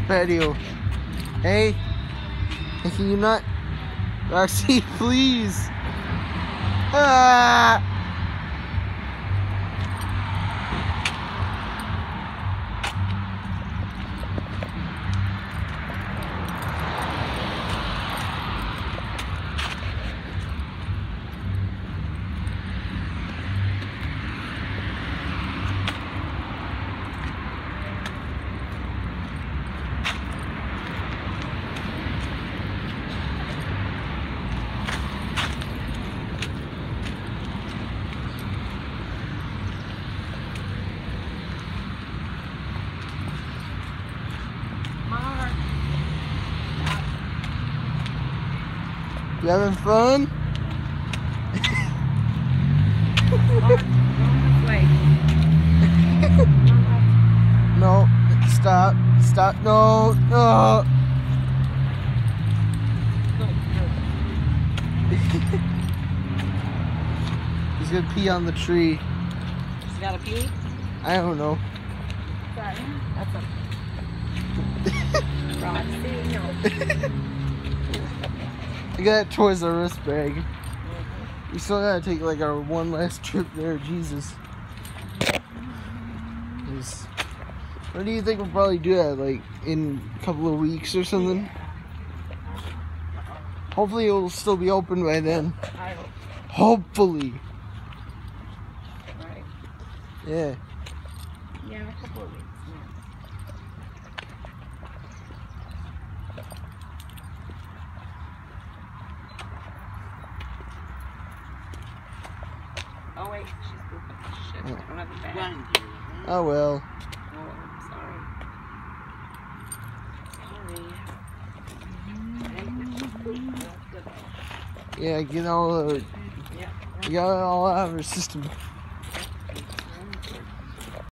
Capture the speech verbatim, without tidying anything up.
patio. Hey, can you not? Roxy, please. Ah! You having fun? No, stop, stop, no, no. He's gonna pee on the tree. He's gotta pee? I don't know. Sorry, that's a Roxy, no. I got Toys R Us bag. Mm-hmm. We still gotta take like our one last trip there, Jesus. Is, what do you think we'll probably do that, like in a couple of weeks or something? Hopefully it will still be open by then. I hope. Hopefully. Right. Yeah. Yeah, in a couple of weeks. Oh wait, she's pooping. Shit, I don't have a bag. Oh well. Oh, I'm sorry. Sorry. Yeah, get all the, Yeah. we got it all out of our system.